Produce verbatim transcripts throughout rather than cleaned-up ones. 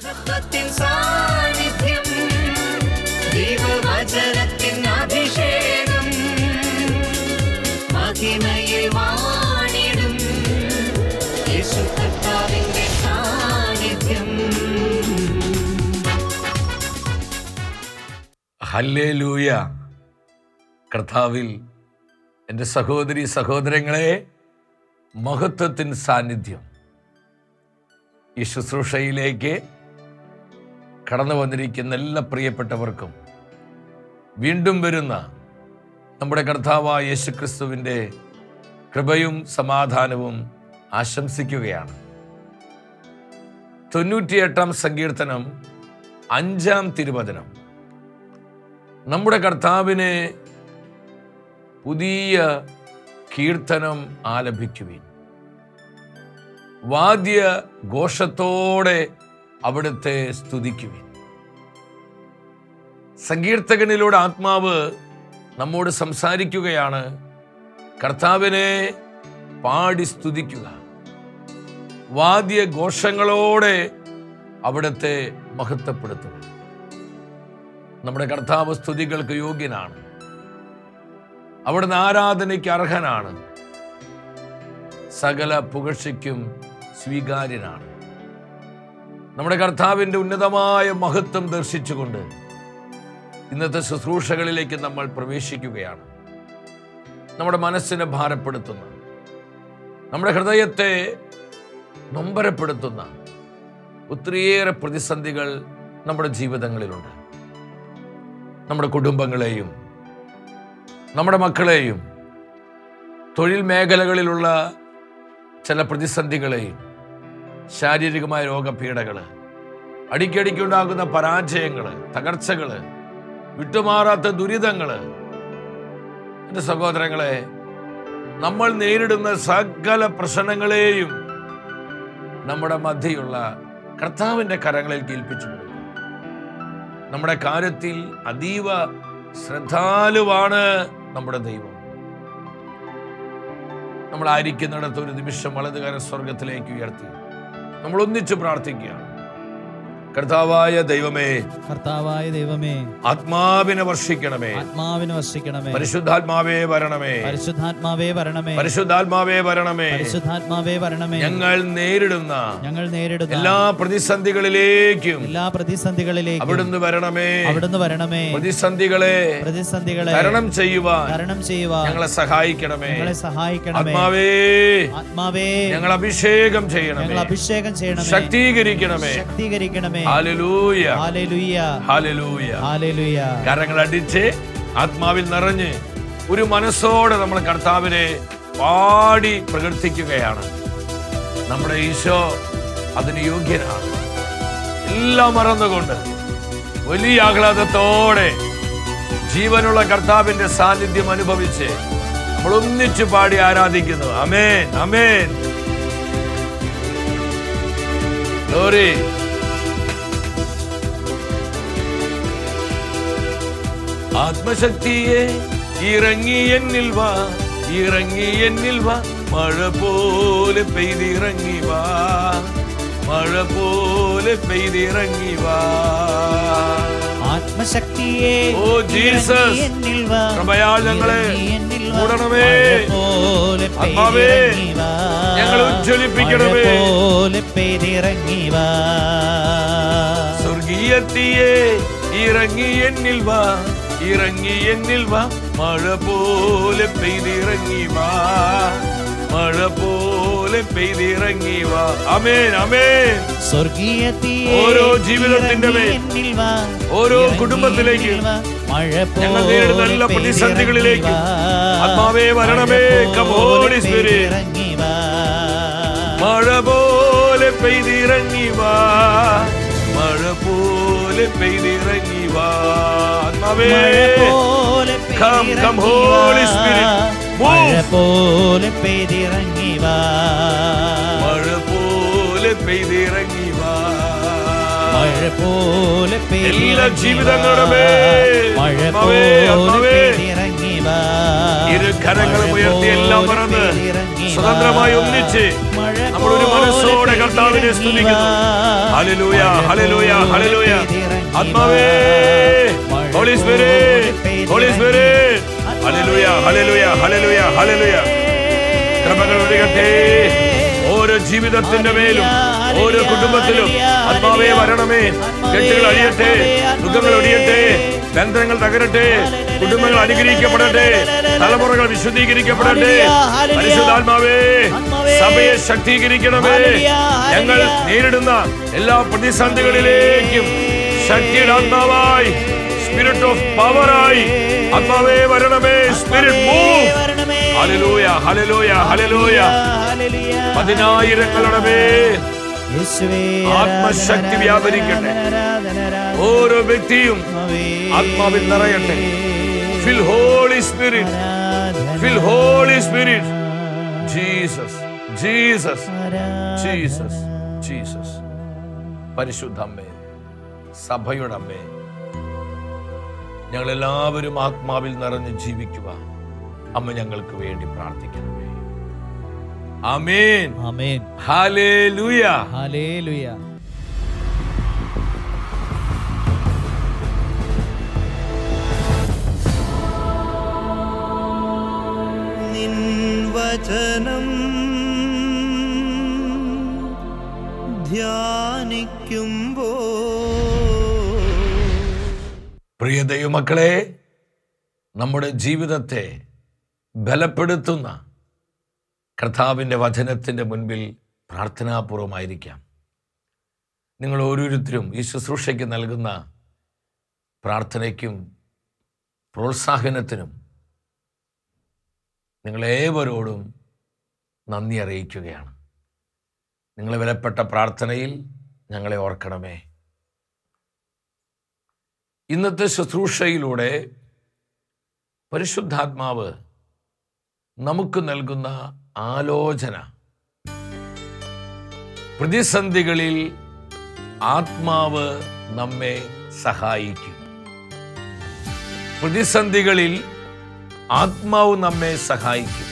മഹത്വത്തിൻ സാന്നിധ്യം, ദൈവവചനത്തിൻ അഭിഷേകം, മഹിമയിൽ വാണിടും യേശു കർത്താവിന്റെ സാന്നിധ്യം. ഹല്ലേലൂയ. കർത്താവിൽ എൻ്റെ സഹോദരി സഹോദരങ്ങളെ, മഹത്വത്തിൻ സാന്നിധ്യം. ഈ ശുശ്രൂഷയിലേക്ക് കടന്നു വന്നിരിക്കുന്ന എല്ലാ പ്രിയപ്പെട്ടവർക്കും വീണ്ടും വരുന്ന നമ്മുടെ കർത്താവായ യേശുക്രിസ്തുവിൻ്റെ കൃപയും സമാധാനവും ആശംസിക്കുകയാണ്. തൊണ്ണൂറ്റിയെട്ടാം സങ്കീർത്തനം അഞ്ചാം തിരുവചനം. നമ്മുടെ കർത്താവിനെ പുതിയ കീർത്തനം ആലപിക്കുവിൻ, വാദ്യ ഘോഷത്തോടെ അവിടുത്തെ സ്തുതിക്കുവിൻ. സങ്കീർത്തകനിലൂടെ ആത്മാവ് നമ്മോട് സംസാരിക്കുകയാണ്. കർത്താവിനെ പാടി സ്തുതിക്കുക, വാദ്യഘോഷങ്ങളോടെ അവിടുത്തെ മഹത്വപ്പെടുത്തുക. നമ്മുടെ കർത്താവ് സ്തുതികൾക്ക് യോഗ്യനാണ്. അവിടുന്ന് ആരാധനയ്ക്ക് അർഹനാണ്. സകല പുകഴ്ചയ്ക്കും സ്വീകാര്യനാണ്. നമ്മുടെ കർത്താവിൻ്റെ ഉന്നതമായ മഹത്വം ദർശിച്ചുകൊണ്ട് ഇന്നത്തെ ശുശ്രൂഷകളിലേക്ക് നമ്മൾ പ്രവേശിക്കുകയാണ്. നമ്മുടെ മനസ്സിനെ ഭാരപ്പെടുത്തുന്ന, നമ്മുടെ ഹൃദയത്തെ നൊമ്പരപ്പെടുത്തുന്ന ഒത്തിരിയേറെ പ്രതിസന്ധികൾ നമ്മുടെ ജീവിതങ്ങളിലുണ്ട്. നമ്മുടെ കുടുംബങ്ങളെയും നമ്മുടെ മക്കളെയും തൊഴിൽ മേഖലകളിലുള്ള ചില പ്രതിസന്ധികളെയും, ശാരീരികമായ രോഗപീഠകൾ, അടിക്കടിക്കുണ്ടാകുന്ന പരാജയങ്ങൾ, തകർച്ചകൾ, വിട്ടുമാറാത്ത ദുരിതങ്ങൾ, എൻ്റെ സഹോദരങ്ങളെ, നമ്മൾ നേരിടുന്ന സകല പ്രശ്നങ്ങളെയും നമ്മുടെ മധ്യയുള്ള കർത്താവിൻ്റെ കരങ്ങളിൽ കേൾപ്പിച്ചു കൊടുക്കും. നമ്മുടെ കാര്യത്തിൽ അതീവ ശ്രദ്ധാലുവാണ് നമ്മുടെ ദൈവം. നമ്മളായിരിക്കുന്നിടത്ത് ഒരു നിമിഷം വലതുകരം സ്വർഗത്തിലേക്ക് ഉയർത്തി നമ്മൾ ഒന്നിച്ചു പ്രാർത്ഥിക്കുകയാണ്. കർത്താവായ ദൈവമേ, കർത്താവായ ദൈവമേ, ആത്മാവിനെ വർഷിക്കണമേ, ആത്മാവിനെ വർഷിക്കണമേ, പരിശുദ്ധാത്മാവേ വരണമേ, പരിശുദ്ധാത്മാവേ വരണമേ, പരിശുദ്ധാത്മാവേ വരണമേ, പരിശുദ്ധാത്മാവേ വരണമേ. ഞങ്ങൾ നേരിടുന്ന ഞങ്ങൾ നേരിടുന്ന എല്ലാ പ്രതിസന്ധികളിലേക്കും എല്ലാ പ്രതിസന്ധികളിലേക്കും അവിടുന്ന് വരണമേ, അവിടുന്ന് വരണമേ. പ്രതിസന്ധികളെ പ്രതിസന്ധികളെ തരണം ചെയ്യുവാൻ തരണം ചെയ്യുവാൻ ഞങ്ങളെ സഹായിക്കണമേ. ഞങ്ങളെ സഹായിക്കണമേ. ആത്മാവേ, ആത്മാവേ, ഞങ്ങൾ അഭിഷേകം ചെയ്യണമേ, ഞങ്ങൾ അഭിഷേകം ചെയ്യണമേ, ശക്തീകരിക്കണമേ. ശക്തീകരിക്കണമേ. ഹല്ലേലൂയ, ഹല്ലേലൂയ, ഹല്ലേലൂയ. ഹല്ലേലൂയ. കരങ്ങൾ അടിച്ച് ആത്മാവിൽ നിറഞ്ഞ് ഒരു മനസ്സോടെ നമ്മൾ കർത്താവിനെ പാടി പ്രകീർത്തിക്കുകയാണ്. നമ്മുടെ ഈശോ അതിന് യോഗ്യനാണ്. എല്ലാം മറന്നുകൊണ്ട് വലിയ ആഹ്ലാദത്തോടെ ജീവനുള്ള കർത്താവിന്റെ സാന്നിധ്യം അനുഭവിച്ച് നമ്മൾ ഒന്നിച്ചു പാടി ആരാധിക്കുന്നു. ആമേൻ, ആമേൻ. ഗ്ലോറി. ആത്മശക്തിയെ ഇറങ്ങി എന്നിൽ വാ, ഇറങ്ങി എന്നിൽ വാ, മഴ പോലെ പെയ്തിറങ്ങി വാ, മഴ പോലെ പെയ്തിറങ്ങി വാ. ആത്മശക്തിയെ ഓ ജീസസ്, കൃപയാൽ ഞങ്ങളെ മൂടണമേ. ആത്മാവേ, ഞങ്ങളെ ഉജ്ജ്വലിപ്പിക്കണമേ. സ്വർഗീയത്തിയെ ഇറങ്ങി എന്നിൽ വാ, ഇറങ്ങി എന്നിൽ വാ, മഴ പോലെ പെയ്തിറങ്ങി വാ, മഴ പോലെ പെയ്തിറങ്ങി വാ. ആമേൻ, ആമേൻ. ഓരോ ജീവിതത്തിന്റെ മേൽ, ഓരോ കുടുംബത്തിലേക്ക്, ഞങ്ങൾ നേരിടുന്ന എല്ലാ പ്രതിസന്ധികളിലേക്ക് ആത്മാവേ വരണമേ. Come Holy Spirit. മഴ പോലെ പെയ്തിറങ്ങി വാ, മഴ പോലെ പെയ്തിറങ്ങി വാ. ആത്മാവേ, come, come Holy Spirit. മഴ പോലെ പെയ്തിറങ്ങി വാ, മഴ പോലെ പെയ്തിറങ്ങി വാ, മഴ പോലെ എല്ലാ ജീവിതങ്ങളുടെ മേൽ മഴ പോലെ പെയ്തിറങ്ങി ഇരു കരങ്ങളും ഉയർത്തി എല്ലാം മറന്ന് സ്വതന്ത്രമായി ഒന്നിച്ച് നമ്മൾ ഒരു മനസ്സോടെ കർത്താവിനെ സ്തുതിക്കുന്നു. ഹല്ലേലൂയ, ഹല്ലേലൂയ, ഹല്ലേലൂയ. ആത്മാവേ, ഹോളി സ്പിരിറ്റ്, ഹോളി സ്പിരിറ്റ്. ഹല്ലേലൂയ, ഹല്ലേലൂയ, ഹല്ലേലൂയ, ഹല്ലേലൂയ. കൃപകൾ ഒഴുകട്ടെ ഓരോ ജീവിതത്തിന്റെ മേലും, ഓരോ കുടുംബത്തിലും. ആത്മാവേ വരണമേ. കെട്ടുകൾ അഴിയട്ടെ, ദുഃഖങ്ങൾ ഒഴിയട്ടെ, ബന്ധങ്ങൾ തകരട്ടെ, കുടുംബങ്ങൾ അനുഗ്രഹിക്കപ്പെടട്ടെ, തലമുറകൾ വിശുദ്ധീകരിക്കപ്പെടട്ടെ. പരിശുദ്ധാത്മാവേ, സഭയെ ശക്തീകരിക്കണമേ. ഞങ്ങൾ നേരിടുന്ന എല്ലാ പ്രതിസന്ധികളിലേക്കും ശക്തിയുടെ ആത്മാവായി, സ്പിരിറ്റ് ഓഫ് പവറായി ആത്മാവേ വരണമേ. Spirit move. ഹല്ലേലൂയ, ഹല്ലേലൂയ, ഹല്ലേലൂയ. പതിനായിരങ്ങളുടെ മേൽ ആത്മശക്തി വ്യാപരിക്കട്ടെ. ഓരോ വ്യക്തിയും ആത്മാവിൽ നിറയട്ടെ. Fill holy spirit, fill holy spirit. Jesus, Jesus, Jesus, Jesus. പരിശുദ്ധ അമ്മേ, സഭയുടെ അമ്മേ, ഞങ്ങളെല്ലാവരും ആത്മാവിൽ നിറഞ്ഞ് ജീവിക്കുക അമ്മ ഞങ്ങൾക്ക് വേണ്ടി പ്രാർത്ഥിക്കണമേ. ആമേൻ, ആമേൻ. ഹല്ലേലൂയ, ഹല്ലേലൂയ. നിൻ വചനം ധ്യാനിക്കുമ്പോൾ പ്രിയ ദൈവമക്കളെ, നമ്മുടെ ജീവിതത്തെ ബലപ്പെടുത്തുന്ന കർത്താവിൻ്റെ വചനത്തിൻ്റെ മുൻപിൽ പ്രാർത്ഥനാപൂർവമായിരിക്കാം. നിങ്ങൾ ഓരോരുത്തരും ഈ ശുശ്രൂഷയ്ക്ക് നൽകുന്ന പ്രാർത്ഥനയ്ക്കും പ്രോത്സാഹനത്തിനും നിങ്ങളേവരോടും നന്ദി അറിയിക്കുകയാണ്. നിങ്ങളെ വിലപ്പെട്ട പ്രാർത്ഥനയിൽ ഞങ്ങളെ ഓർക്കണമേ. ഇന്നത്തെ ശുശ്രൂഷയിലൂടെ പരിശുദ്ധാത്മാവ് നമുക്ക് നൽകുന്ന ആലോചന, പ്രതിസന്ധികളിൽ ആത്മാവ് നമ്മെ സഹായിക്കും. പ്രതിസന്ധികളിൽ ആത്മാവ് നമ്മെ സഹായിക്കും.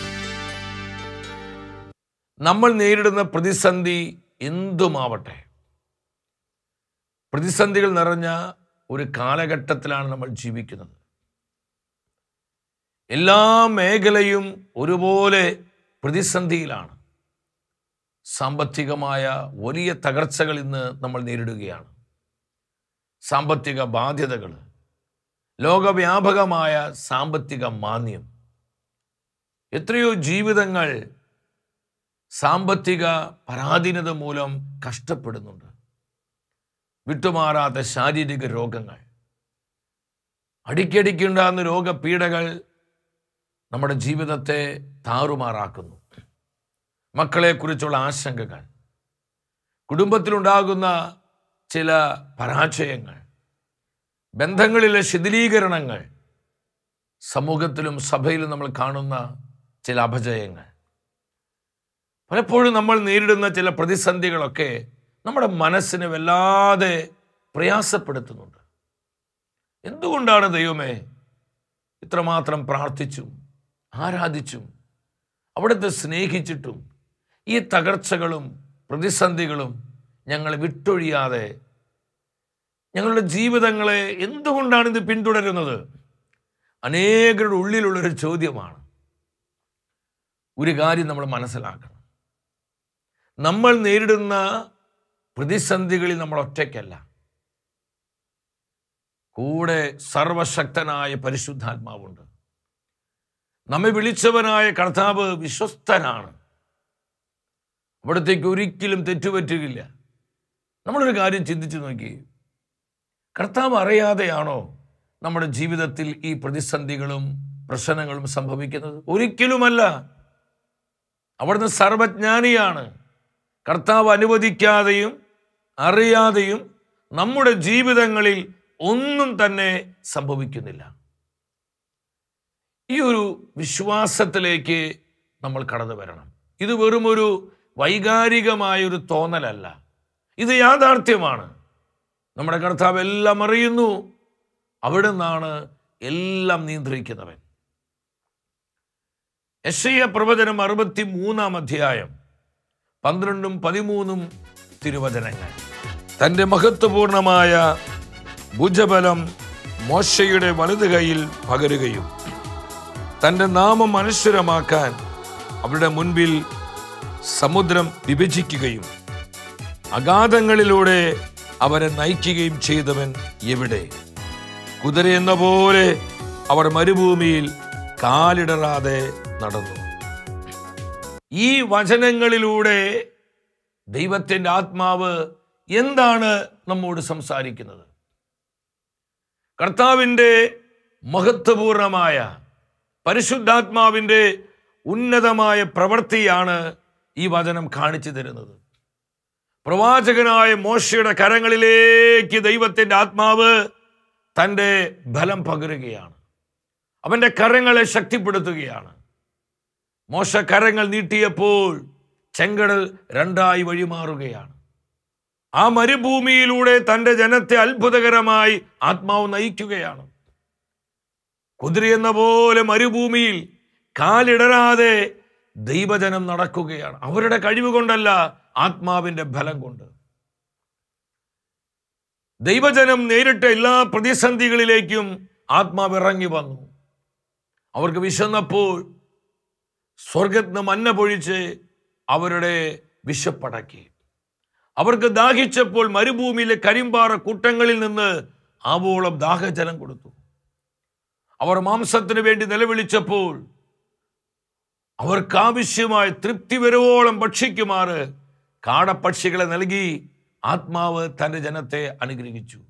നമ്മൾ നേരിടുന്ന പ്രതിസന്ധി എന്തുമാവട്ടെ, പ്രതിസന്ധികൾ നിറഞ്ഞ ഒരു കാലഘട്ടത്തിലാണ് നമ്മൾ ജീവിക്കുന്നത്. എല്ലാ മേഖലയും ഒരുപോലെ പ്രതിസന്ധിയിലാണ്. സാമ്പത്തികമായ വലിയ തകർച്ചകൾ ഇന്ന് നമ്മൾ നേരിടുകയാണ്. സാമ്പത്തിക ബാധ്യതകൾ, ലോകവ്യാപകമായ സാമ്പത്തിക മാന്ദ്യം, എത്രയോ ജീവിതങ്ങൾ സാമ്പത്തിക പരാധീനത മൂലം കഷ്ടപ്പെടുന്നുണ്ട്. വിട്ടുമാറാത്ത ശാരീരിക രോഗങ്ങൾ, അടിക്കടിക്കുണ്ടാകുന്ന രോഗപീഠകൾ നമ്മുടെ ജീവിതത്തെ താറുമാറാക്കുന്നു. മക്കളെക്കുറിച്ചുള്ള ആശങ്കകൾ, കുടുംബത്തിലുണ്ടാകുന്ന ചില പരാജയങ്ങൾ, ബന്ധങ്ങളിലെ ശിഥിലീകരണങ്ങൾ, സമൂഹത്തിലും സഭയിലും നമ്മൾ കാണുന്ന ചില അപജയങ്ങൾ, പലപ്പോഴും നമ്മൾ നേരിടുന്ന ചില പ്രതിസന്ധികളൊക്കെ നമ്മുടെ മനസ്സിനെ വല്ലാതെ പ്രയാസപ്പെടുത്തുന്നുണ്ട്. എന്തുകൊണ്ടാണ് ദൈവമേ ഇത്രമാത്രം പ്രാർത്ഥിച്ചും ആരാധിച്ചും അവിടുത്തെ സ്നേഹിച്ചിട്ടും ഈ തകർച്ചകളും പ്രതിസന്ധികളും ഞങ്ങളെ വിട്ടൊഴിയാതെ ഞങ്ങളുടെ ജീവിതങ്ങളെ എന്തുകൊണ്ടാണ് ഇത് പിന്തുടരുന്നത്? അനേകരുടെ ഉള്ളിലുള്ളൊരു ചോദ്യമാണ്. ഒരു കാര്യം നമ്മൾ മനസ്സിലാക്കണം, നമ്മൾ നേരിടുന്ന പ്രതിസന്ധികളിൽ നമ്മൾ ഒറ്റയ്ക്കല്ല. കൂടെ സർവശക്തനായ പരിശുദ്ധാത്മാവുണ്ട്. നമ്മെ വിളിച്ചവനായ കർത്താവ് വിശ്വസ്തനാണ്. അവിടത്തേക്ക് ഒരിക്കലും തെറ്റുപറ്റുകയില്ല. നമ്മളൊരു കാര്യം ചിന്തിച്ചു നോക്കി, കർത്താവ് അറിയാതെയാണോ നമ്മുടെ ജീവിതത്തിൽ ഈ പ്രതിസന്ധികളും പ്രശ്നങ്ങളും സംഭവിക്കുന്നത്? ഒരിക്കലുമല്ല. അവിടുന്ന് സർവജ്ഞാനിയാണ്. കർത്താവ് അനുവദിക്കാതെയും അറിയാതെയും നമ്മുടെ ജീവിതങ്ങളിൽ ഒന്നും തന്നെ സംഭവിക്കുന്നില്ല. ഈ ഒരു വിശ്വാസത്തിലേക്ക് നമ്മൾ കടന്നു വരണം. ഇത് വെറും ഒരു വൈകാരികമായൊരു തോന്നലല്ല, ഇത് യാഥാർത്ഥ്യമാണ്. നമ്മുടെ കർത്താവ് എല്ലാം അറിയുന്നു. അവിടെ നിന്നാണ് എല്ലാം നിയന്ത്രിക്കുന്നവൻ. യെശയ്യാ പ്രവചനം അറുപത്തി മൂന്നാം അധ്യായം പന്ത്രണ്ടും പതിമൂന്നും തിരുവചനങ്ങൾ. തൻ്റെ മഹത്വപൂർണമായ ഭുജബലം മോശയുടെ വലതു കൈയിൽ പകരുകയും തൻ്റെ നാമം അനശ്വരമാക്കാൻ അവരുടെ മുൻപിൽ സമുദ്രം വിഭജിക്കുകയും അഗാധങ്ങളിലൂടെ അവരെ നയിക്കുകയും ചെയ്തവൻ എവിടെ? കുതിരയെന്ന പോലെ അവർ മരുഭൂമിയിൽ കാലിടറാതെ നടന്നു. ഈ വചനങ്ങളിലൂടെ ദൈവത്തിൻ്റെ ആത്മാവ് എന്താണ് നമ്മോട് സംസാരിക്കുന്നത്? കർത്താവിൻ്റെ മഹത്വപൂർണമായ പരിശുദ്ധാത്മാവിൻ്റെ ഉന്നതമായ പ്രവൃത്തിയാണ് ഈ വചനം കാണിച്ചു തരുന്നത്. പ്രവാചകനായ മോശയുടെ കരങ്ങളിലേക്ക് ദൈവത്തിൻ്റെ ആത്മാവ് തൻ്റെ ബലം പകരുകയാണ്. അവൻ്റെ കരങ്ങളെ ശക്തിപ്പെടുത്തുകയാണ്. മോശ കരങ്ങൾ നീട്ടിയപ്പോൾ ചെങ്കടൽ രണ്ടായി വഴിമാറുകയാണ്. ആ മരുഭൂമിയിലൂടെ തൻ്റെ ജനത്തെ അത്ഭുതകരമായി ആത്മാവ് നയിക്കുകയാണ്. കുതിരയെന്ന പോലെ മരുഭൂമിയിൽ കാലിടരാതെ ദൈവജനം നടക്കുകയാണ്. അവരുടെ കഴിവ് കൊണ്ടല്ല, ആത്മാവിൻ്റെ ബലം കൊണ്ട്. ദൈവജനം നേരിട്ട എല്ലാ പ്രതിസന്ധികളിലേക്കും ആത്മാവ് ഇറങ്ങി വന്നു. അവർക്ക് വിശന്നപ്പോൾ സ്വർഗത്തിന് മന്ന പൊഴിച്ച് അവരുടെ വിശപ്പടക്കി. അവർക്ക് ദാഹിച്ചപ്പോൾ മരുഭൂമിയിലെ കരിമ്പാറ കൂട്ടങ്ങളിൽ നിന്ന് ആവോളം ദാഹജലം കൊടുത്തു. അവർ മാംസത്തിന് വേണ്ടി നിലവിളിച്ചപ്പോൾ അവർക്ക് ആവശ്യമായ തൃപ്തി വരുവോളം ഭക്ഷിക്കുമാറ് കാടപ്പക്ഷികളെ നൽകി ആത്മാവ് തൻ്റെ ജനത്തെ അനുഗ്രഹിച്ചു.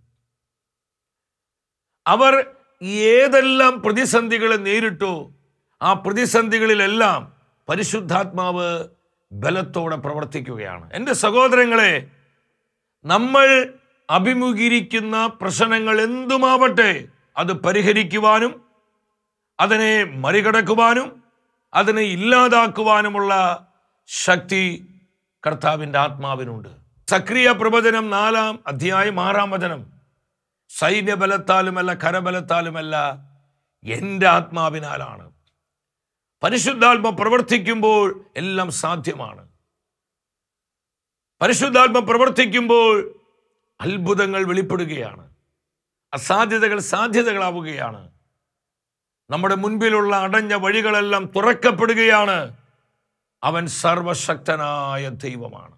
അവർ ഏതെല്ലാം പ്രതിസന്ധികളെ നേരിട്ടോ ആ പ്രതിസന്ധികളിലെല്ലാം പരിശുദ്ധാത്മാവ് ബലത്തോടെ പ്രവർത്തിക്കുകയാണ്. എൻ്റെ സഹോദരങ്ങളെ, നമ്മൾ അഭിമുഖീകരിക്കുന്ന പ്രശ്നങ്ങൾ എന്തുമാവട്ടെ അത് പരിഹരിക്കുവാനും അതിനെ മറികടക്കുവാനും അതിനെ ഇല്ലാതാക്കുവാനുമുള്ള ശക്തി കർത്താവിൻ്റെ ആത്മാവിനുണ്ട്. സക്രിയ പ്രവചനം നാലാം അധ്യായം ആറാം വചനം, സൈന്യബലത്താലുമല്ല കരബലത്താലുമല്ല എൻ്റെ ആത്മാവിനാലാണ്. പരിശുദ്ധാത്മ പ്രവർത്തിക്കുമ്പോൾ എല്ലാം സാധ്യമാണ്. പരിശുദ്ധാത്മ പ്രവർത്തിക്കുമ്പോൾ അത്ഭുതങ്ങൾ വെളിപ്പെടുകയാണ്. അസാധ്യതകൾ സാധ്യതകളാവുകയാണ്. നമ്മുടെ മുൻപിലുള്ള അടഞ്ഞ വഴികളെല്ലാം തുറക്കപ്പെടുകയാണ്. അവൻ സർവശക്തനായ ദൈവമാണ്.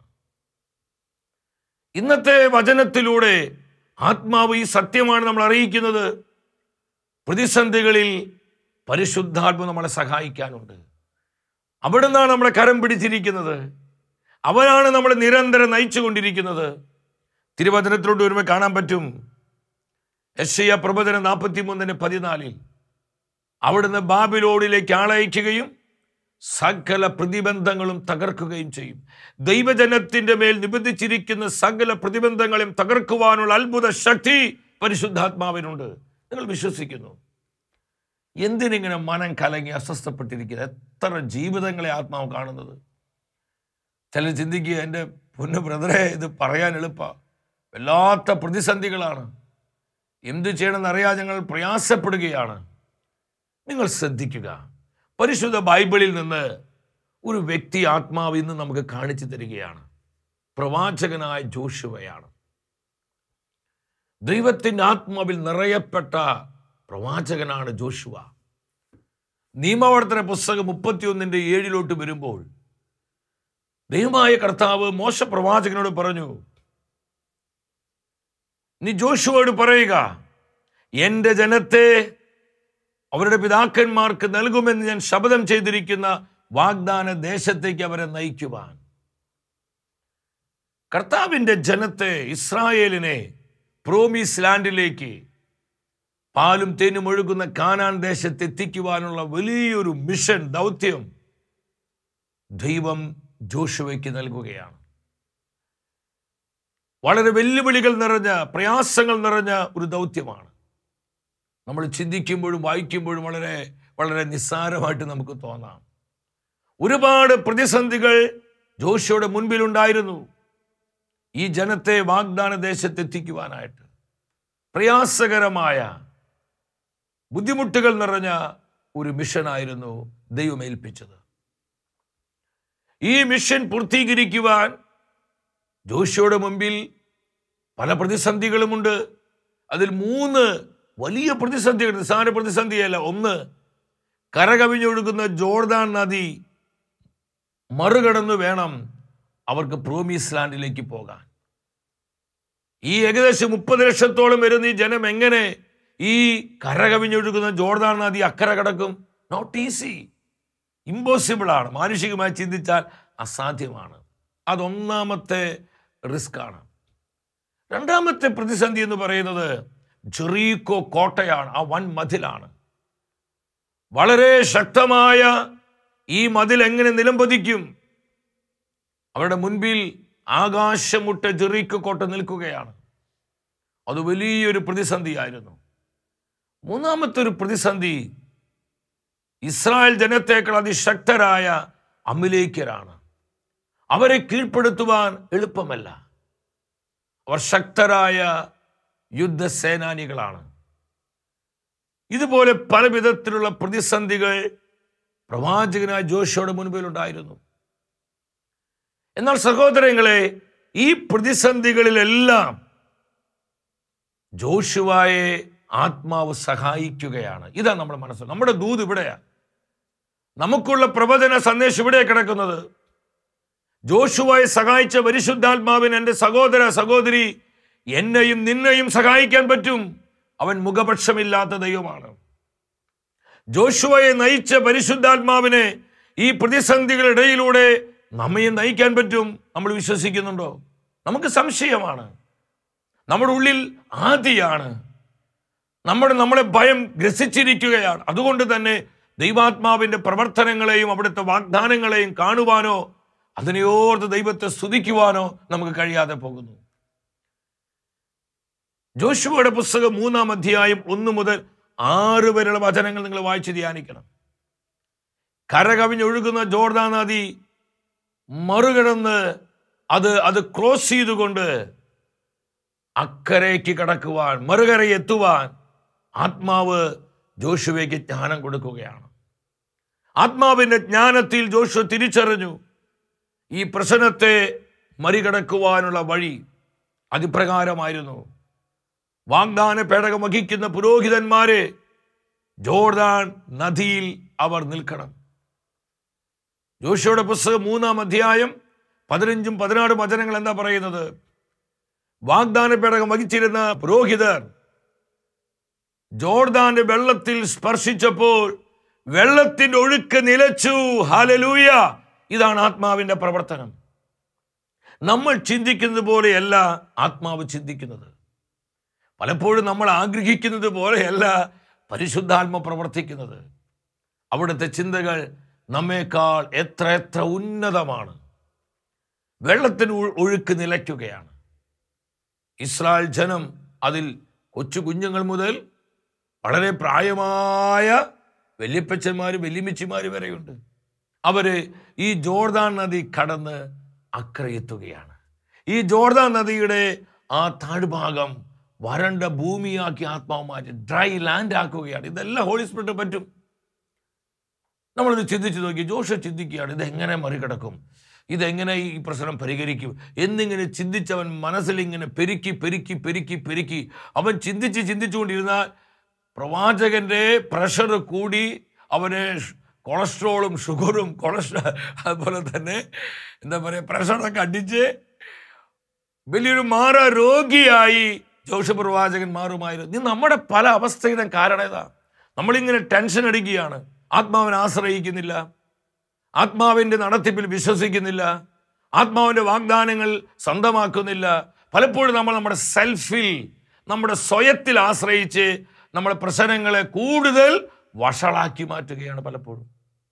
ഇന്നത്തെ വചനത്തിലൂടെ ആത്മാവ് ഈ സത്യമാണ് നമ്മൾ അറിയിക്കുന്നത്. പ്രതിസന്ധികളിൽ പരിശുദ്ധാത്മ നമ്മളെ സഹായിക്കാനുണ്ട്. അവിടുന്നാണ് നമ്മളെ കരം പിടിച്ചിരിക്കുന്നത്. അവനാണ് നമ്മളെ നിരന്തരം നയിച്ചുകൊണ്ടിരിക്കുന്നത്. തിരുവചനത്തിലോട്ട് വരുമ്പോൾ കാണാൻ പറ്റും. യെശയ്യാ പ്രവചനം നാൽപ്പത്തി മൂന്നിന് പതിനാലിൽ അവിടുന്ന് ബാബിലോണിലേക്ക് ആളയക്കുകയും സകല പ്രതിബന്ധങ്ങളും തകർക്കുകയും ചെയ്യും. ദൈവജനത്തിന്റെ മേൽ നിബന്ധിച്ചിരിക്കുന്ന സകല പ്രതിബന്ധങ്ങളെയും തകർക്കുവാനുള്ള അത്ഭുത ശക്തി പരിശുദ്ധാത്മാവിനുണ്ട്. നിങ്ങൾ വിശ്വസിക്കുന്നു? എന്തിനിങ്ങനെ മനം കലങ്ങി അസ്വസ്ഥപ്പെട്ടിരിക്കുന്നത്? എത്ര ജീവിതങ്ങളെ ആത്മാവ് കാണുന്നത്. ചില ചിന്തിക്കുക, എൻ്റെ പൊന്നു ബ്രദറെ, ഇത് പറയാൻ എളുപ്പമാണ്, വല്ലാത്ത പ്രതിസന്ധികളാണ്, എന്ത് ചെയ്യണമെന്ന് അറിയാതെ ഞങ്ങൾ പ്രയാസപ്പെടുകയാണ്. നിങ്ങൾ ശ്രദ്ധിക്കുക, പരിശുദ്ധ ബൈബിളിൽ നിന്ന് ഒരു വ്യക്തി ആത്മാവ് ഇന്ന് നമുക്ക് കാണിച്ചു തരികയാണ്. പ്രവാചകനായ ജോഷുവയാണ്. ദൈവത്തിൻ്റെ ആത്മാവിൽ നിറയപ്പെട്ട പ്രവാചകനാണ് ജോഷുവ. നിയമാവർത്തന പുസ്തകം മുപ്പത്തിയൊന്നിൻ്റെ ഏഴിലോട്ട് വരുമ്പോൾ ദൈവമായ കർത്താവ് മോശ പ്രവാചകനോട് പറഞ്ഞു, നീ ജോഷുവയോട് പറയുക, എൻ്റെ ജനത്തെ അവരുടെ പിതാക്കന്മാർക്ക് നൽകുമെന്ന് ഞാൻ ശപഥം ചെയ്തിരിക്കുന്ന വാഗ്ദാന ദേശത്തേക്ക് അവരെ നയിക്കുവാൻ. കർത്താവിൻ്റെ ജനത്തെ, ഇസ്രായേലിനെ പ്രോമിസ് ലാൻഡിലേക്ക്, പാലും തേനും ഒഴുകുന്ന കാനാൻ ദേശത്ത് എത്തിക്കുവാനുള്ള വലിയൊരു മിഷൻ, ദൗത്യം ദൈവം ജോഷുവയ്ക്ക് നൽകുകയാണ്. വളരെ വെല്ലുവിളികൾ നിറഞ്ഞ, പ്രയാസങ്ങൾ നിറഞ്ഞ ഒരു ദൗത്യമാണ്. നമ്മൾ ചിന്തിക്കുമ്പോഴും വായിക്കുമ്പോഴും വളരെ വളരെ നിസ്സാരമായിട്ട് നമുക്ക് തോന്നാം. ഒരുപാട് പ്രതിസന്ധികൾ ജോഷുവയുടെ മുൻപിലുണ്ടായിരുന്നു. ഈ ജനത്തെ വാഗ്ദാന ദേശത്ത് എത്തിക്കുവാനായിട്ട് പ്രയാസകരമായ, ബുദ്ധിമുട്ടുകൾ നിറഞ്ഞ ഒരു മിഷനായിരുന്നു ദൈവം ഏൽപ്പിച്ചത്. ഈ മിഷൻ പൂർത്തീകരിക്കുവാൻ ജോഷുവയുടെ മുമ്പിൽ പല പ്രതിസന്ധികളുമുണ്ട്. അതിൽ മൂന്ന് വലിയ പ്രതിസന്ധികൾ, നിസ്സാര പ്രതിസന്ധിയല്ല. ഒന്ന്, കരകവിഞ്ഞൊഴുകുന്ന ജോർദാൻ നദി മറുകടന്നു വേണം അവർക്ക് പ്രോമിസ് ലാൻഡിലേക്ക് പോകാൻ. ഈ ഏകദേശം മുപ്പത് ലക്ഷത്തോളം വരുന്ന ഈ ജനം എങ്ങനെ ഈ കരകവിഞ്ഞൊഴുകുന്ന ജോർദാൻ നദി അക്കരെ കടക്കും? നോട്ട് ഈസി, ഇമ്പോസിബിൾ ആണ്. മാനുഷികമായി ചിന്തിച്ചാൽ അസാധ്യമാണ്. അതൊന്നാമത്തെ റിസ്ക് ആണ്. രണ്ടാമത്തെ പ്രതിസന്ധി എന്ന് പറയുന്നത് ജെറീക്കോ കോട്ടയാണ്, ആ വൻ മതിലാണ്. വളരെ ശക്തമായ ഈ മതിൽ എങ്ങനെ നിലംപതിക്കും? അവരുടെ മുൻപിൽ ആകാശമുട്ട ജെറീക്കോ കോട്ട നിൽക്കുകയാണ്. അത് വലിയൊരു പ്രതിസന്ധിയായിരുന്നു. മൂന്നാമത്തെ ഒരു പ്രതിസന്ധി ഇസ്രായേൽ ജനത്തേക്കാൾ അതിശക്തരായ അമലേക്യരാണ്. അവരെ കീഴ്പ്പെടുത്തുവാൻ എളുപ്പമല്ല. അവർ ശക്തരായ യുദ്ധസേനാനികളാണ്. ഇതുപോലെ പല വിധത്തിലുള്ള പ്രതിസന്ധികൾ പ്രവാചകനായ ജോഷുവയുടെ മുൻപിൽ ഉണ്ടായിരുന്നു. എന്നാൽ സഹോദരങ്ങളെ, ഈ പ്രതിസന്ധികളിലെല്ലാം ജോഷുവയെ ആത്മാവ് സഹായിക്കുകയാണ്. ഇതാ നമ്മുടെ മനസ്സ്. നമ്മുടെ ദൂത് ഇവിടെയാണ്. നമുക്കുള്ള പ്രവചന സന്ദേശം ഇവിടെ കിടക്കുന്നത്. ജോഷുവയെ സഹായിച്ച പരിശുദ്ധാത്മാവിന് എൻ്റെ സഹോദര സഹോദരി, എന്നെയും നിന്നെയും സഹായിക്കാൻ പറ്റും. അവൻ മുഖപക്ഷമില്ലാത്ത ദൈവമാണ്. ജോഷുവയെ നയിച്ച പരിശുദ്ധാത്മാവിനെ ഈ പ്രതിസന്ധികളിടയിലൂടെ നമ്മയും നയിക്കാൻ പറ്റും. നമ്മൾ വിശ്വസിക്കുന്നുണ്ടോ? നമുക്ക് സംശയമാണ്. നമ്മുടെ ഉള്ളിൽ ആദിയാണ്. നമ്മുടെ നമ്മളെ ഭയം ഗ്രസിച്ചിരിക്കുകയാണ്. അതുകൊണ്ട് തന്നെ ദൈവാത്മാവിൻ്റെ പ്രവർത്തനങ്ങളെയും അവിടുത്തെ വാഗ്ദാനങ്ങളെയും കാണുവാനോ അതിനെയോർത്ത് ദൈവത്തെ സ്തുതിക്കുവാനോ നമുക്ക് കഴിയാതെ പോകുന്നു. ജോഷുവയുടെ പുസ്തകം മൂന്നാം അധ്യായം ഒന്ന് മുതൽ ആറ് വരെയുള്ള വചനങ്ങൾ നിങ്ങൾ വായിച്ച് ധ്യാനിക്കണം. കരകവിഞ്ഞൊഴുകുന്ന ജോർദാൻ നദി മറുകടന്ന് അത് അത് ക്രോസ് ചെയ്തുകൊണ്ട് അക്കരയ്ക്ക് കടക്കുവാൻ, മറുകരയെ എത്തുവാൻ ആത്മാവ് ജോഷുവയ്ക്ക് ജ്ഞാനം കൊടുക്കുകയാണ്. ആത്മാവിൻ്റെ ജ്ഞാനത്തിൽ ജോഷു തിരിച്ചറിഞ്ഞു ഈ പ്രശ്നത്തെ മറികടക്കുവാനുള്ള വഴി അതിപ്രകാരമായിരുന്നു. വാഗ്ദാന പേടകം വഹിക്കുന്ന പുരോഹിതന്മാരെ ജോർദാൻ നദിയിൽ അവർ നിൽക്കണം. ജോഷുവയുടെ പുസ്തകം മൂന്നാം അധ്യായം പതിനഞ്ചും പതിനാറും വചനങ്ങൾ എന്താ പറയുന്നത്? വാഗ്ദാന പേടകം വഹിച്ചിരുന്ന പുരോഹിതർ ജോർദാന്റെ വെള്ളത്തിൽ സ്പർശിച്ചപ്പോൾ വെള്ളത്തിന്റെ ഒഴുക്ക് നിലച്ചു. ഹല്ലേലൂയ! ഇതാണ് ആത്മാവിന്റെ പ്രവർത്തനം. നമ്മൾ ചിന്തിക്കുന്നത് പോലെയല്ല ആത്മാവ് ചിന്തിക്കുന്നത്. പലപ്പോഴും നമ്മൾ ആഗ്രഹിക്കുന്നത് പോലെയല്ല പരിശുദ്ധാത്മ പ്രവർത്തിക്കുന്നത്. അവിടുത്തെ ചിന്തകൾ നമ്മേക്കാൾ എത്ര എത്ര ഉന്നതമാണ്. വെള്ളത്തിന് ഒഴുക്ക് നിലയ്ക്കുകയാണ്. ഇസ്രായേൽ ജനം, അതിൽ കൊച്ചു കുഞ്ഞുങ്ങൾ മുതൽ വളരെ പ്രായമായ വല്യപ്പച്ചന്മാർ വല്യമ്മച്ചിമാർ വരെയുണ്ട്. അവര് ഈ ജോർദാൻ നദി കടന്ന് അക്കരയെത്തുകയാണ്. ഈ ജോർദാൻ നദിയുടെ ആ താഴ്ഭാഗം വരണ്ട ഭൂമിയാക്കി ആത്മാവ് മാറ്റി ഡ്രൈ ലാൻഡ് ആക്കുകയാണ്. ഇതെല്ലാം ഹോളി സ്പിരിറ്റ് പറ്റും. നമ്മളത് ചിന്തിച്ചു നോക്കി. ജോഷു ചിന്തിക്കുകയാണ്, ഇതെങ്ങനെ മറികടക്കും, ഇതെങ്ങനെ ഈ പ്രശ്നം പരിഹരിക്കും എന്നിങ്ങനെ ചിന്തിച്ചവൻ മനസ്സിലിങ്ങനെ പെരുക്കി പെരുക്കി പെരുക്കി പെരുക്കി അവൻ ചിന്തിച്ച് ചിന്തിച്ചുകൊണ്ടിരുന്നാൽ പ്രവാചകന്റെ പ്രഷർ കൂടി അവന് കൊളസ്ട്രോളും ഷുഗറും കൊളസ്ട്രോ അതുപോലെ തന്നെ എന്താ പറയുക പ്രഷറൊക്കെ അടിച്ച് വലിയൊരു മാറ രോഗിയായി ജോഷു പ്രവാചകൻ മാറുമായിരുന്നു. ഇത് നമ്മുടെ പല അവസ്ഥയുടെ കാരണം ഏതാ? നമ്മളിങ്ങനെ ടെൻഷൻ അടിക്കുകയാണ്. ആത്മാവിനെ ആശ്രയിക്കുന്നില്ല, ആത്മാവിൻ്റെ നടത്തിപ്പിൽ വിശ്വസിക്കുന്നില്ല, ആത്മാവിൻ്റെ വാഗ്ദാനങ്ങൾ സ്വന്തമാക്കുന്നില്ല. പലപ്പോഴും നമ്മൾ നമ്മുടെ സെൽഫിൽ, നമ്മുടെ സ്വയത്തിൽ ആശ്രയിച്ച് നമ്മുടെ പ്രശ്നങ്ങളെ കൂടുതൽ വഷളാക്കി മാറ്റുകയാണ് പലപ്പോഴും.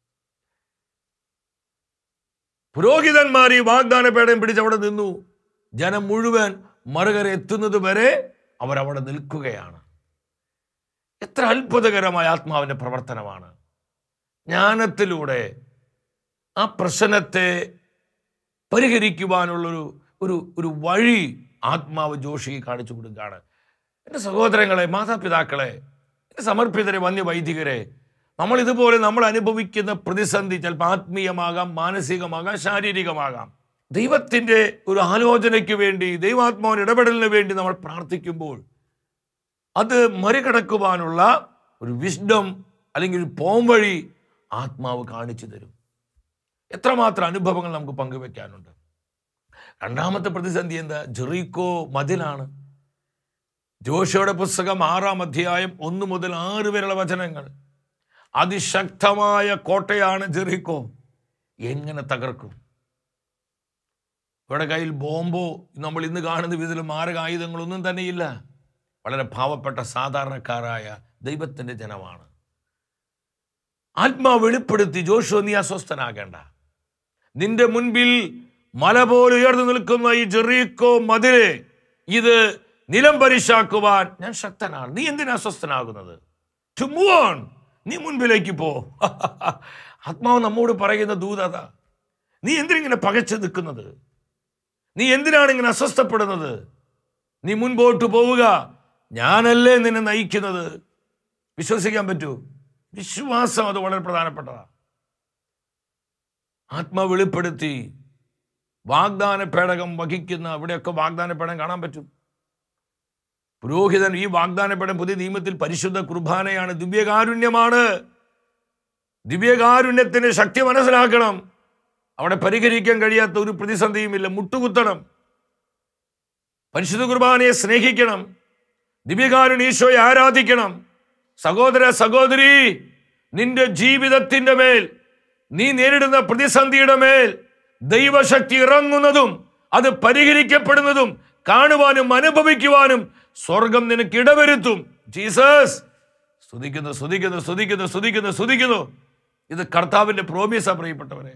പുരോഹിതന്മാർ ഈ വാഗ്ദാന പേടകം പിടിച്ച് അവിടെ നിന്നു. ജനം മുഴുവൻ മറുകര എത്തുന്നത് വരെ അവരവിടെ നിൽക്കുകയാണ്. എത്ര അത്ഭുതകരമായ ആത്മാവിൻ്റെ പ്രവർത്തനമാണ്. ജ്ഞാനത്തിലൂടെ ആ പ്രശ്നത്തെ പരിഹരിക്കുവാനുള്ളൊരു ഒരു ഒരു വഴി ആത്മാവ് ജോഷിക്ക് കാണിച്ചു കൊടുക്കുകയാണ്. എൻ്റെ സഹോദരങ്ങളെ, മാതാപിതാക്കളെ, എൻ്റെ സമർപ്പിതരെ, വന്യവൈദികരെ, നമ്മൾ ഇതുപോലെ നമ്മൾ അനുഭവിക്കുന്ന പ്രതിസന്ധി ചിലപ്പോൾ ആത്മീയമാകാം, മാനസികമാകാം, ശാരീരികമാകാം. ദൈവത്തിൻ്റെ ഒരു ആലോചനയ്ക്ക് വേണ്ടി, ദൈവാത്മാവിന് ഇടപെടലിന് വേണ്ടി നമ്മൾ പ്രാർത്ഥിക്കുമ്പോൾ അത് മറികടക്കുവാനുള്ള ഒരു വിസ്ഡം അല്ലെങ്കിൽ ഒരു പോംവഴി ആത്മാവ് കാണിച്ചു തരും. എത്രമാത്രം അനുഭവങ്ങൾ നമുക്ക് പങ്കുവെക്കാനുണ്ട്. രണ്ടാമത്തെ പ്രതിസന്ധി എന്താ? ജെറീക്കോ മതിലാണ്. ജോഷുവയുടെ പുസ്തകം ആറാം അധ്യായം ഒന്ന് മുതൽ ആറ് വരെയുള്ള വചനങ്ങൾ. അതിശക്തമായ കോട്ടയാണ് ജെറീക്കോ. എങ്ങനെ തകർക്കും? ഇവിടെ കയ്യിൽ ബോംബോ നമ്മൾ ഇന്ന് കാണുന്ന വിധത്തിൽ മാരകായുധങ്ങളൊന്നും തന്നെയില്ല. വളരെ പാവപ്പെട്ട സാധാരണക്കാരായ ദൈവത്തിൻ്റെ ജനമാണ്. ആത്മാവ് വെളിപ്പെടുത്തി, ജോഷുവ നീ അസ്വസ്ഥനാകേണ്ട, നിന്റെ മുൻപിൽ മല പോലെ ഉയർന്നു നിൽക്കുന്ന ഈ ജെറീക്കോ മതിലെ ഇത് നിലം പരിശാക്കുവാൻ ഞാൻ ശക്തനാണ്. നീ എന്തിനാ അസ്വസ്ഥനാകുന്നത്? ടു മൂവ് ഓൺ, നീ മുൻപിലേക്ക് പോ. ആത്മാവ് നമ്മോട് പറയുന്ന ദൂതത, നീ എന്തിനിങ്ങനെ പകച്ചു നിൽക്കുന്നത്? നീ എന്തിനാണ് ഇങ്ങനെ അസ്വസ്ഥപ്പെടുന്നത്? നീ മുൻപോട്ട് പോവുക, ഞാനല്ലേ നിന്നെ നയിക്കുന്നത്. വിശ്വസിക്കാൻ പറ്റൂ? വിശ്വാസം അത് വളരെ പ്രധാനപ്പെട്ടതാണ്. ആത്മാവ് വെളിപ്പെടുത്തി വാഗ്ദാന പേടകം വഹിക്കുന്ന, ഇവിടെയൊക്കെ വാഗ്ദാന പേടകം കാണാൻ പറ്റും. പുരോഹിതൻ ഈ വാഗ്ദാന പേടകം പുതിയ നിയമത്തിൽ പരിശുദ്ധ കുർബാനയാണ്, ദിവ്യകാരുണ്യമാണ്. ദിവ്യകാരുണ്യത്തിന്റെ ശക്തി മനസ്സിലാക്കണം. അവിടെ പരിഹരിക്കാൻ കഴിയാത്ത ഒരു പ്രതിസന്ധിയുമില്ല. മുട്ടുകുത്തണം, പരിശുദ്ധ കുർബാനയെ സ്നേഹിക്കണം, ദിവ്യകാരുണ്യ ഈശോയെ ആരാധിക്കണം. സഹോദര സഹോദരി, നിന്റെ ജീവിതത്തിന്റെ മേൽ, നീ നേരിടുന്ന പ്രതിസന്ധിയുടെ മേൽ ദൈവശക്തി ഇറങ്ങുന്നതും അത് പരിഹരിക്കപ്പെടുന്നതും കാണുവാനും അനുഭവിക്കുവാനും സ്വർഗം നിനക്ക് ഇടവരുത്തും. ജീസസ് സ്തുതിക്കുന്നു, സ്തുതിക്കുന്നു, സ്തുതിക്കുന്നു, സ്തുതിക്കുന്നു, സ്തുതിക്കുന്നു. ഇത് കർത്താവിന്റെ പ്രോമിസാ പ്രിയപ്പെട്ടവരെ.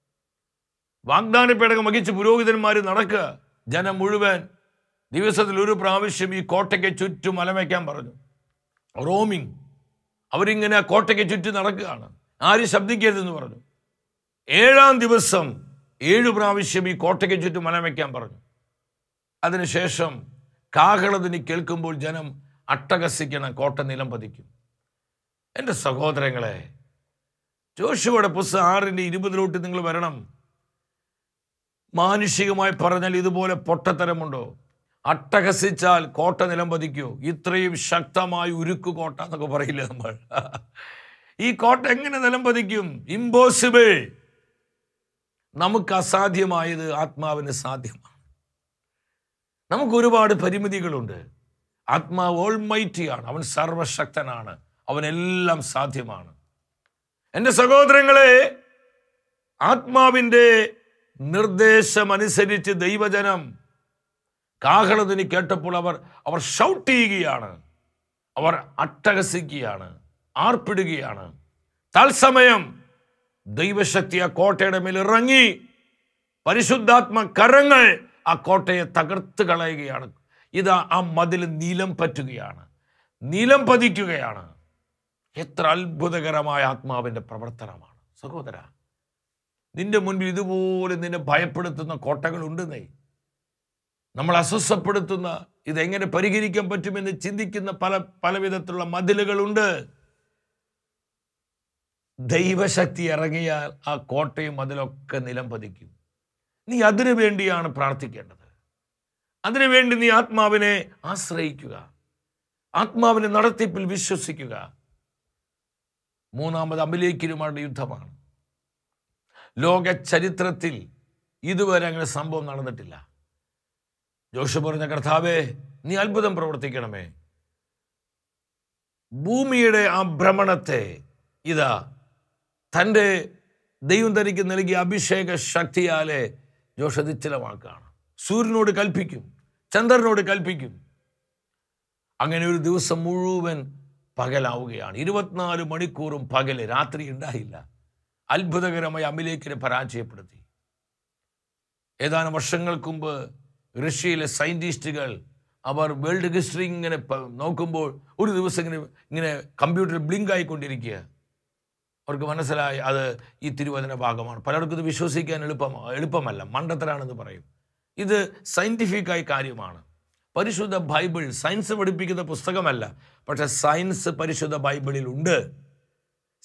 വാഗ്ദാന പേടകം വഹിച്ച് പുരോഹിതന്മാർ നടക്കുക. ജനം മുഴുവൻ ദിവസത്തിൽ ഒരു പ്രാവശ്യം ഈ കോട്ടയ്ക്ക് ചുറ്റും അലമയ്ക്കാൻ പറഞ്ഞു. റോമിങ്. അവരിങ്ങനെ കോട്ടയ്ക്ക് ചുറ്റും നടക്കുകയാണ്. ആരും ശബ്ദിക്കരുതെന്ന് പറഞ്ഞു. ഏഴാം ദിവസം ഏഴു പ്രാവശ്യം ഈ കോട്ടയ്ക്ക് ചുറ്റും അലമയ്ക്കാൻ പറഞ്ഞു. അതിനുശേഷം കാഹളധ്വനി കേൾക്കുമ്പോൾ ജനം അട്ടഹസിക്കണം, കോട്ട നിലം പതിക്കും. എൻ്റെ സഹോദരങ്ങളെ, ജോഷുവയുടെ പുസ്തകം ആറിൻ്റെ ഇരുപതിലോട്ട് നിങ്ങൾ വരണം. മാനുഷികമായി പറഞ്ഞാൽ ഇതുപോലെ പൊട്ടത്തരമുണ്ടോ? അട്ടഹസിച്ചാൽ കോട്ട നിലം പതിക്കോ? ഇത്രയും ശക്തമായി ഉരുക്കു കോട്ട എന്നൊക്കെ പറയില്ല നമ്മൾ. ഈ കോട്ട എങ്ങനെ നിലം പതിക്കും? ഇമ്പോസിബിൾ. നമുക്ക് അസാധ്യമായത് ആത്മാവിന് സാധ്യമാണ്. നമുക്ക് ഒരുപാട് പരിമിതികളുണ്ട്. ആത്മാവ് ഓൾമൈറ്റിയാണ്, അവൻ സർവശക്തനാണ്, അവനെല്ലാം സാധ്യമാണ്. എൻ്റെ സഹോദരങ്ങളെ, ആത്മാവിൻ്റെ നിർദ്ദേശമനുസരിച്ച് ദൈവജനം കാഹളധ്വനി കേട്ടപ്പോൾ അവർ അവർ ഷൗട്ട് ചെയ്യുകയാണ്, അവർ അട്ടഹസിക്കുകയാണ്, ആർപ്പിടുകയാണ്. തത്സമയം ദൈവശക്തി ആ കോട്ടയുടെ മേൽ ഇറങ്ങി, പരിശുദ്ധാത്മ കരങ്ങൾ ആ കോട്ടയെ തകർത്ത് കളയുകയാണ്. ഇത് ആ മതിൽ നീലം പറ്റുകയാണ്, നീലം പതിക്കുകയാണ്. എത്ര അത്ഭുതകരമായ ആത്മാവിൻ്റെ പ്രവർത്തനമാണ് സഹോദര. നിന്റെ മുൻപിൽ ഇതുപോലെ നിന്നെ ഭയപ്പെടുത്തുന്ന കോട്ടകളുണ്ടെന്നേ, നമ്മൾ അസ്വസ്ഥപ്പെടുത്തുന്ന, ഇതെങ്ങനെ പരിഹരിക്കാൻ പറ്റുമെന്ന് ചിന്തിക്കുന്ന പല പല വിധത്തിലുള്ള മതിലുകളുണ്ട്. ദൈവശക്തി ഇറങ്ങിയാൽ ആ കോട്ടയും മതിലൊക്കെ നിലം പതിക്കും. നീ അതിനു വേണ്ടിയാണ് പ്രാർത്ഥിക്കേണ്ടത്. അതിനുവേണ്ടി നീ ആത്മാവിനെ ആശ്രയിക്കുക, ആത്മാവിന്റെ നടത്തിപ്പിൽ വിശ്വസിക്കുക. മൂന്നാമത് അമലേക്കിനുമാരുടെ യുദ്ധമാണ്. ലോക ചരിത്രത്തിൽ ഇതുവരെ അങ്ങനെ സംഭവം നടന്നിട്ടില്ല. ജോഷു പറഞ്ഞ, കർത്താവേ നീ അത്ഭുതം പ്രവർത്തിക്കണമേ. ഭൂമിയുടെ ആ ഭ്രമണത്തെ ഇതാ തൻ്റെ ദൈവം തനിക്ക് നൽകിയ അഭിഷേക ശക്തിയാലെ ജോഷ നിശ്ചലമാക്കുകയാണ്. സൂര്യനോട് കൽപ്പിക്കും, ചന്ദ്രനോട് കൽപ്പിക്കും. അങ്ങനെ ഒരു ദിവസം മുഴുവൻ പകലാവുകയാണ്. ഇരുപത്തിനാല് മണിക്കൂറും പകല്, രാത്രി ഉണ്ടായില്ല. അത്ഭുതകരമായി അമലേക്കിനെ പരാജയപ്പെടുത്തി. ഏതാനും വർഷങ്ങൾക്ക് മുമ്പ് റഷ്യയിലെ സയന്റിസ്റ്റുകൾ അവർ വേൾഡ് ഹിസ്റ്ററി ഇങ്ങനെ നോക്കുമ്പോൾ ഒരു ദിവസം ഇങ്ങനെ ഇങ്ങനെ കമ്പ്യൂട്ടർ ബ്ലിങ്ക് ആയിക്കൊണ്ടിരിക്കുക. അവർക്ക് മനസ്സിലായി അത് ഈ തിരുവചന ഭാഗമാണ്. പലർക്കും ഇത് വിശ്വസിക്കാൻ എളുപ്പമോ എളുപ്പമല്ല മണ്ടത്തരാണെന്ന് പറയും. ഇത് സയൻറ്റിഫിക്കായ കാര്യമാണ്. പരിശുദ്ധ ബൈബിൾ സയൻസ് പഠിപ്പിക്കുന്ന പുസ്തകമല്ല, പക്ഷെ സയൻസ് പരിശുദ്ധ ബൈബിളിൽ ഉണ്ട്.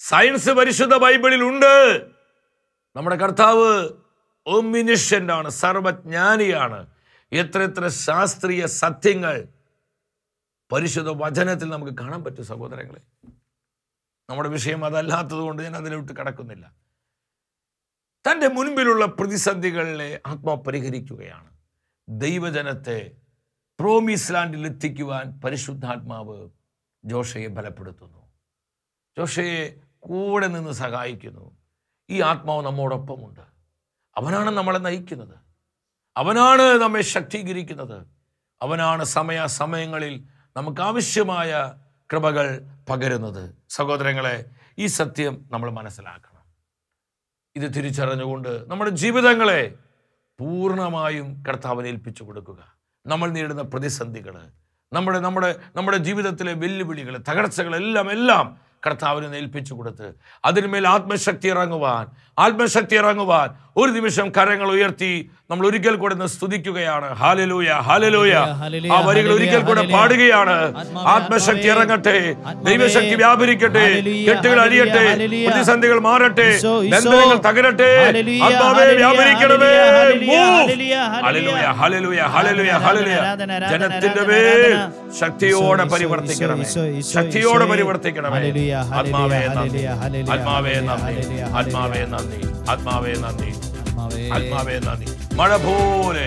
സയൻസ് പരിശുദ്ധ ബൈബിളിൽ ഉണ്ട്. നമ്മുടെ കർത്താവ് ഒമിനിഷ്യന്റ് ആണ്, സർവജ്ഞാനിയാണ്. എത്ര എത്ര ശാസ്ത്രീയ സത്യങ്ങൾ പരിശുദ്ധ വചനത്തിൽ നമുക്ക് കാണാൻ പറ്റും സഹോദരങ്ങളെ. നമ്മുടെ വിഷയം അതല്ലാത്തത് കൊണ്ട് ഞാൻ അതിലോട്ട് കടക്കുന്നില്ല. തൻ്റെ മുൻപിലുള്ള പ്രതിസന്ധികളെ ആത്മാവ് പരിഹരിക്കുകയാണ്. ദൈവജനത്തെ പ്രോമിസ് ലാൻഡിൽ എത്തിക്കുവാൻ പരിശുദ്ധാത്മാവ് ജോഷയെ ബലപ്പെടുത്തുന്നു, ജോഷയെ കൂടെ നിന്ന് സഹായിക്കുന്നു. ഈ ആത്മാവ് നമ്മോടൊപ്പമുണ്ട്. അവനാണ് നമ്മളെ നയിക്കുന്നത്, അവനാണ് നമ്മെ ശക്തീകരിക്കുന്നത്, അവനാണ് സമയാസമയങ്ങളിൽ നമുക്ക് ആവശ്യമായ കൃപകൾ പകരുന്നത്. സഹോദരങ്ങളെ, ഈ സത്യം നമ്മൾ മനസ്സിലാക്കണം. ഇത് തിരിച്ചറിഞ്ഞുകൊണ്ട് നമ്മുടെ ജീവിതങ്ങളെ പൂർണ്ണമായും കർത്താവിനെ ഏൽപ്പിച്ചു കൊടുക്കുക. നമ്മൾ നേരിടുന്ന പ്രതിസന്ധികൾ, നമ്മുടെ നമ്മുടെ നമ്മുടെ ജീവിതത്തിലെ വെല്ലുവിളികൾ, തകർച്ചകളെല്ലാം എല്ലാം കർത്താവിനെ ഏൽപ്പിച്ചു കൊടുത്ത് അതിന്മേൽ ആത്മശക്തി ഇറങ്ങുവാൻ ആത്മശക്തി ഇറങ്ങുവാൻ ഒരു നിമിഷം കരങ്ങൾ ഉയർത്തി നമ്മൾ ഒരിക്കൽ കൂടെ സ്തുതിക്കുകയാണ്. Hallelujah, hallelujah. ആ വരികൾ ഒരിക്കൽ കൂടെ പാടുകയാണ്. ആത്മശക്തി ഇറങ്ങട്ടെ, ദൈവശക്തി വ്യാപരിക്കട്ടെ, കെട്ടുകൾ അഴിയട്ടെ, പ്രതിസന്ധികൾ മാറട്ടെ, ബന്ധനങ്ങൾ തകരട്ടെ, ആത്മാവേ വ്യാപരിക്കണമേ. ഹല്ലേലൂയ, ഹല്ലേലൂയ, ഹല്ലേലൂയ, ഹല്ലേലൂയ. ജനത്തിന്റെ മേൽ ശക്തിയോടെ പരിവർത്തിക്കണമേ, ശക്തിയോടെ പരിവർത്തിക്കണമേ. ആത്മാവേ നന്ദി, ആത്മാവേ നന്ദി, ആത്മാവേ നന്ദി, ആത്മാവേ നന്ദി, ആത്മാവേ നന്ദി. മഴ പോലെ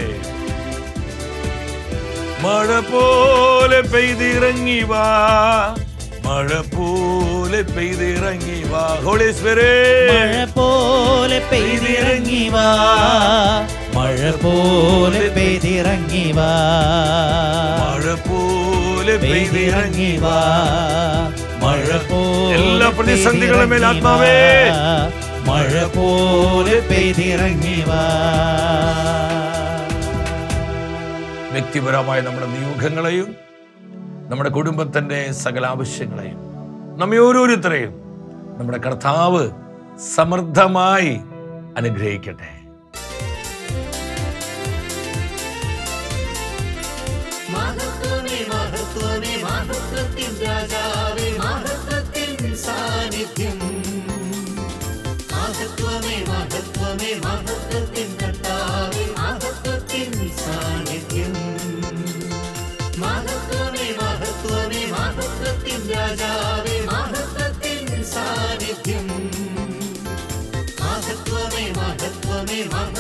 മഴ പോലെ പെയ്തിറങ്ങി വാ, മഴ പോലെ പെയ്തിറങ്ങി വാ. ഹോളി സ്പിരിറ്റ് മഴ പോലെ പെയ്തിറങ്ങി വാ, മഴ പോലെ പെയ്തിറങ്ങി വാ, മഴ പോലെ പെയ്തിറങ്ങി വാ, മഴ പോലെ എല്ലാ പ്രതിസന്ധികളുടെ മേൽ ആത്മാവേ മഴ പോലെ പെയ്തിറങ്ങി വാ. വ്യക്തിപരമായ നമ്മുടെ നിയോഗങ്ങളെയും നമ്മുടെ കുടുംബത്തിന്റെ സകല ആവശ്യങ്ങളെയും നമ്മെ ഓരോരുത്തരെയും നമ്മുടെ കർത്താവ് സമൃദ്ധമായി അനുഗ്രഹിക്കട്ടെ. മഹത്വമേ മഹത്വമേ മഹത്വത്തിൻ രാജാവേ, മഹത്വത്തിൻ സാന്നിധ്യം. മഹത്വമേ മഹത്വമേ മഹത്വത്തിൻ കർത്താവേ, മഹത്വത്തിൻ സാന്നിധ്യം. മഹത്വമേ മഹത്വമേ മഹത്വത്തിൻ രാജാവേ, മഹത്വത്തിൻ സാന്നിധ്യം. മഹത്വമേ മഹത്വമേ മഹത്വ